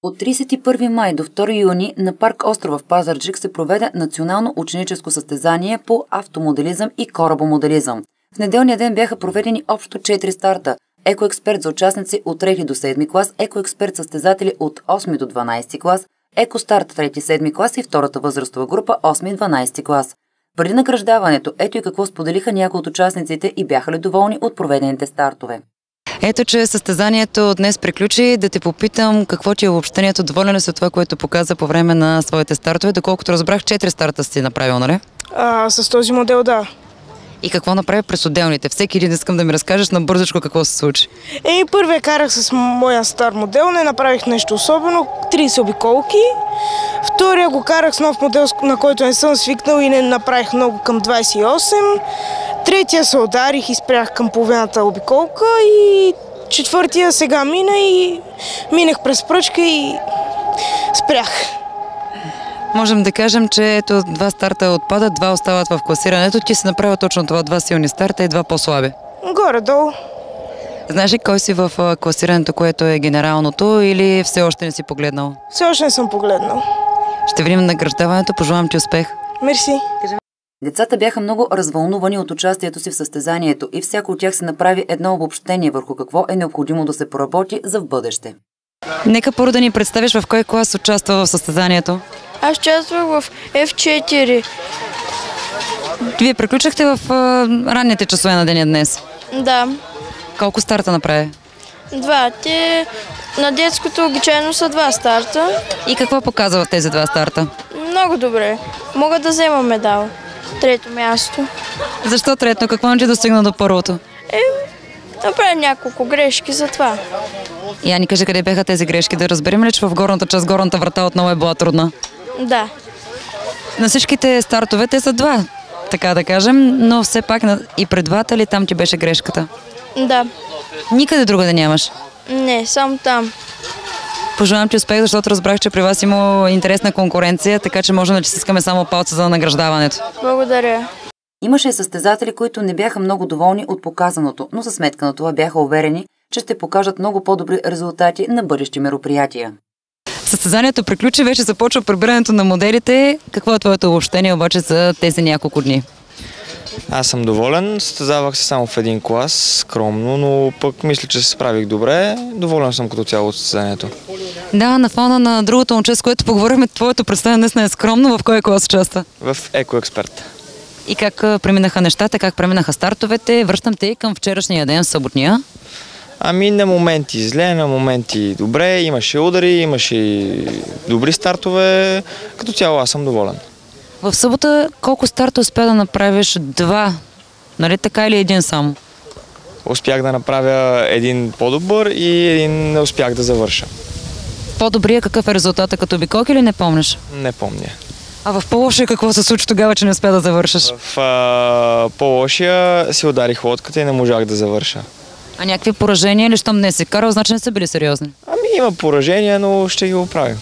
От 31 май до 2 юни на парк Острова в Пазарджик се проведе национално ученическо състезание по автомоделизъм и корабомоделизъм. В неделния ден бяха проведени общо 4 старта. Екоексперт за участници от 3 до 7 клас, екоексперт състезатели от 8 до 12 клас, екостарт 3-7 клас и втората възрастова група 8-12 клас. Преди награждаването, ето и какво споделиха някои от участниците и бяха ли доволни от проведените стартове. Ето, че състезанието днес приключи. Да те попитам какво ти е обобщението, доволен ли си от това, което показа по време на своите стартове, доколкото разбрах 4 старта си направил, нали? С този модел, да. И какво направи през отделните? Всеки един искам да ми разкажеш набързичко какво се случи. Първия карах с моя стар модел, не направих нещо особено, 30 обиколки. Втория го карах с нов модел, на който не съм свикнал и не направих много, към 28. Третия се ударих и спрях към половината обиколка и четвъртия сега мина и минах през пръчка и спрях. Можем да кажем, че ето 2 старта отпадат, 2 остават в класирането. Ти си направил точно това, 2 силни старта и 2 по-слаби. Горе-долу. Знаеш ли кой си в класирането, което е генералното, или все още не си погледнал? Все още не съм погледнал. Ще видим награждаването, пожелавам ти успех. Мерси. Децата бяха много развълнувани от участието си в състезанието и всяко от тях се направи едно обобщение върху какво е необходимо да се поработи за в бъдеще. Нека първо да ни представиш в кой клас участва в състезанието. Аз участвах в F4. Вие приключихте в ранните часове на деня днес. Да. Колко старта направи? 2. На детското обичайно са 2 старта. И какво показва в тези 2 старта? Много добре. Мога да взема медал. 3-то място. Защо трето? Какво не ти достигна до първото? Направя няколко грешки за това. Я ни кажи къде бяха тези грешки, да разберем ли, че в горната част, горната врата отново е била трудна? Да. На всичките стартове те са 2, така да кажем, но все пак и пред 2 ли там ти беше грешката? Да. Никъде друга да нямаш? Не, само там. Пожелавам ти успех, защото разбрах, че при вас има интересна конкуренция, така че можем да стискаме само палца за награждаването. Благодаря. Имаше и състезатели, които не бяха много доволни от показаното, но за сметка на това бяха уверени, че ще покажат много по-добри резултати на бъдещи мероприятия. Състезанието приключи, вече започва прибирането на моделите. Какво е твоето обобщение обаче за тези няколко дни? Аз съм доволен, състезавах се само в един клас, скромно, но пък мисля, че се справих добре. Доволен съм като цяло от състезанието. Да, на фона на другото момче, с което поговорихме, твоето представяне днес не е скромно. В кой клас участва? В екоексперт. И как преминаха нещата, как преминаха стартовете? Връщам те и към вчерашния ден, съботния. На моменти зле, на моменти добре, имаше удари, имаше и добри стартове. Като цяло аз съм доволен. В събота колко старта успя да направиш? 2, нали така, или един само? Успях да направя един по-добър и един не успях да завърша. По-добрия какъв е резултата, като обиколки или не помниш? Не помня. А в по-лошия какво се случи тогава, че не успя да завършиш? В по-лошия си ударих лодката и не можах да завърша. А някакви поражения или щом не си карал, значи не са били сериозни? Има поражения, но ще ги оправим.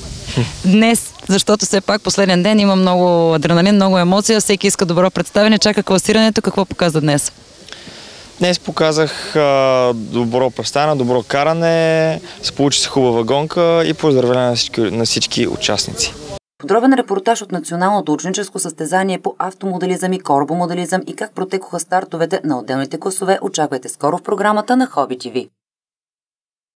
Днес, защото все пак последен ден има много адреналин, много емоция, всеки иска добро представяне, чака класирането. Какво показа днес? Днес показах добро престана, добро каране, получи се хубава гонка и поздравления на всички участници. Подробен репортаж от националното ученическо състезание по автомоделизъм и корабомоделизъм и как протекоха стартовете на отделните класове очаквайте скоро в програмата на Hobby TV.